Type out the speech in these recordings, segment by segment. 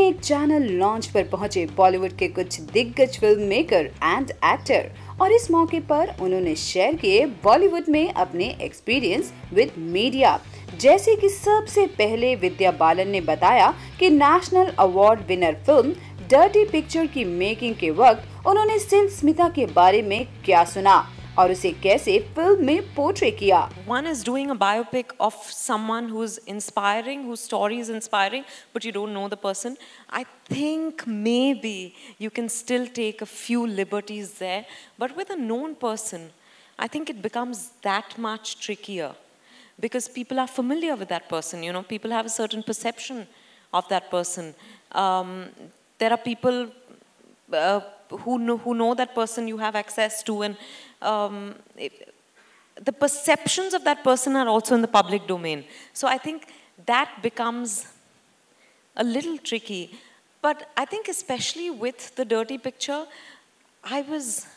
एक channel launch पर पहुंचे बॉलीवुड के कुछ दिग्गज फिल्म मेकर एंड एक्टर और इस मौके पर उन्होंने शेयर किए बॉलीवुड में अपने एक्सपीरियंस विद मीडिया। जैसे कि सबसे पहले विद्या बालन ने बताया कि national award winner film dirty picture की मेकिंग के वक्त उन्होंने सिल्क स्मिता के बारे में क्या सुना और उसे कैसे फिल्म में पोर्ट्रे किया। One is doing a biopic of someone who's inspiring, whose story is inspiring, but you don't know the person. I think maybe you can still take a few liberties there, but with a known person, I think it becomes that much trickier because people are familiar with that person. You know, people have a certain perception of that person. There are people who know that person you have access to, and the perceptions of that person are also in the public domain. So I think that becomes a little tricky. But I think especially with the dirty picture, I was,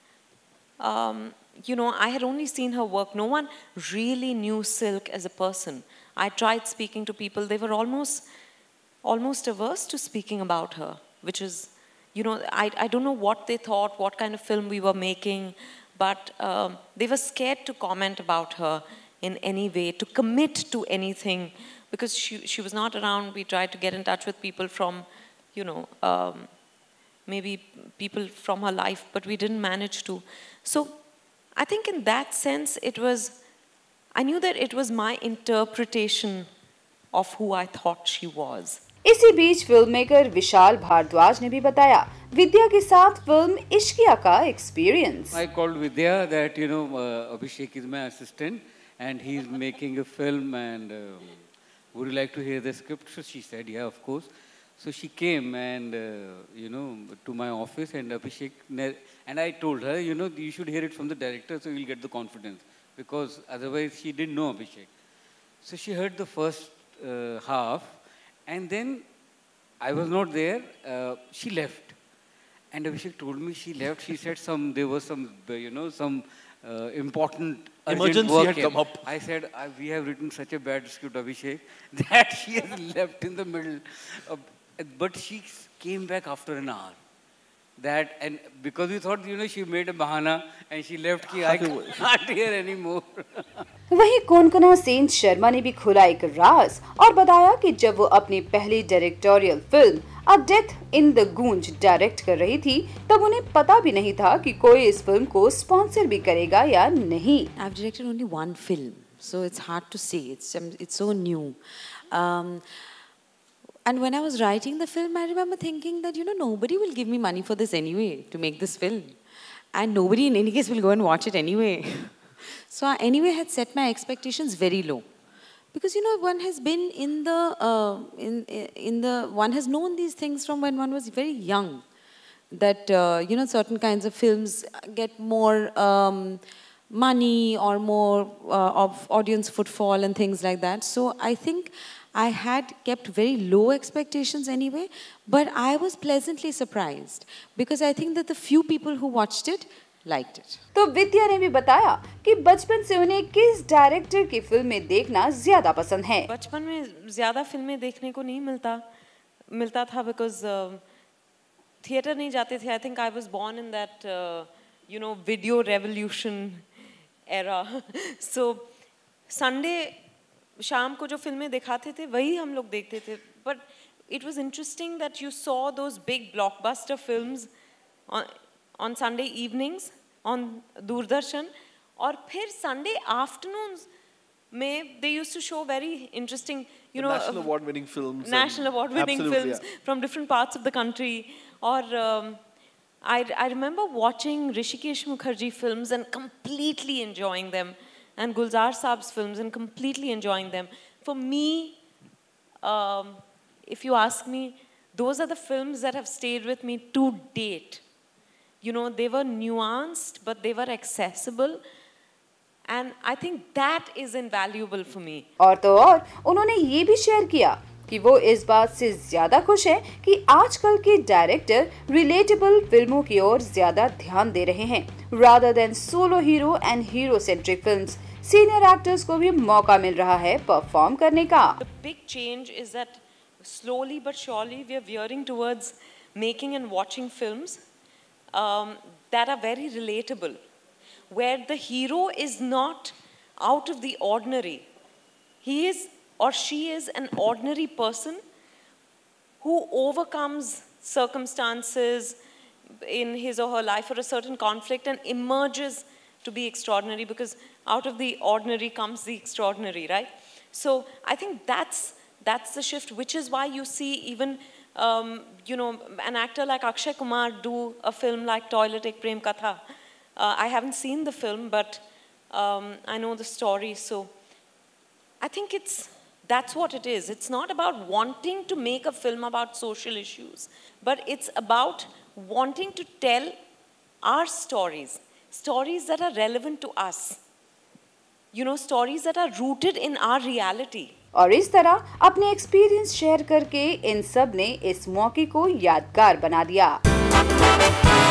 you know, I had only seen her work. No one really knew Silk as a person. I tried speaking to people. They were almost averse to speaking about her, which is, you know, I don't know what they thought, what kind of film we were making, but they were scared to comment about her in any way, to commit to anything, because she was not around. We tried to get in touch with people from, you know, maybe people from her life, but we didn't manage to. So I think in that sense, I knew that it was my interpretation of who I thought she was. इसी बीच film maker Vishal Bhardwaj ने भी बताया विद्या के साथ film Ishqiya का experience. I called Vidya that Abhishek is my assistant and he is making a film and would you like to hear the script? So she said yeah, of course. So she came and to my office and Abhishek and I told her you should hear it from the director so you'll get the confidence because otherwise she didn't know Abhishek. So she heard the first half. And then I was not there. She left, and Abhishek told me she left. She said there was some important emergency work had come up. I said we have written such a bad script, Abhishek, that she has left in the middle. But she came back after an hour. That and because we thought she made a bahana and she left कि I can't hear anymore. वहीं कोनकोना सेन शर्मा ने भी खुला एक राज और बताया कि जब वो अपनी पहली directorial film a death in the Gunj direct कर रही थी तब उन्हें पता भी नहीं था कि कोई इस फिल्म को स्पॉन्सर भी करेगा या नहीं। I've directed only one film, so it's hard to say. It's so new. And when I was writing the film, I remember thinking that, nobody will give me money for this anyway, to make this film. And nobody in any case will go and watch it anyway. So I anyway had set my expectations very low. Because, one has been one has known these things from when one was very young. That, certain kinds of films get more money or more of audience footfall and things like that. So I think I had kept very low expectations anyway, but I was pleasantly surprised because I think that the few people who watched it liked it. तो विद्या ने भी बताया कि बचपन से उन्हें किस director की फिल्में देखना ज्यादा पसंद है। बचपन में ज्यादा फिल्में देखने को नहीं मिलता था because थिएटर नहीं जाते थे. I think I was born in that video revolution era. So Sunday शाम को जो फिल्में दिखाते थे वही हम लोग देखते थे. But it was interesting that you saw those big blockbuster films on Sunday evenings on Doordarshan, और फिर Sunday afternoons में they used to show very interesting, national award-winning films. National award-winning films from different parts of the country. Or I remember watching Hrishikesh Mukherjee films and completely enjoying them. And Gulzar Saab's films and completely enjoying them. For me, if you ask me, those are the films that have stayed with me to date. They were nuanced, but they were accessible. And I think that is invaluable for me. और तो और उन्होंने ये भी share किया कि वो इस बात से ज्यादा खुश है कि आजकल के डायरेक्टर रिलेटेबल फिल्मों की ओर ज्यादा ध्यान दे रहे हैं rather than solo hero and hero centric films. Senior actors को भी मौका मिल रहा है परफॉर्म करने का. The big change is that slowly but surely we are veering towards making and watching films that are very relatable, where the hero is not out of the ordinary. He is or she is an ordinary person who overcomes circumstances in his or her life or a certain conflict and emerges to be extraordinary, because out of the ordinary comes the extraordinary, right? So I think that's the shift, which is why you see even an actor like Akshay Kumar do a film like Toilet Ek Prem Katha. I haven't seen the film, but I know the story. So I think that's what it is. It's not about wanting to make a film about social issues, but it's about wanting to tell our stories that are relevant to us. Stories that are rooted in our reality. और इस तरह अपने experience share करके इन सब ने इस मौके को यादगार बना दिया।